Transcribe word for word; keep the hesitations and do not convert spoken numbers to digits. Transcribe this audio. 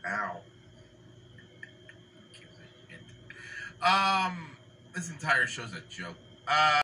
Ow. Who gives a shit? Um, this entire show's a joke. Uh.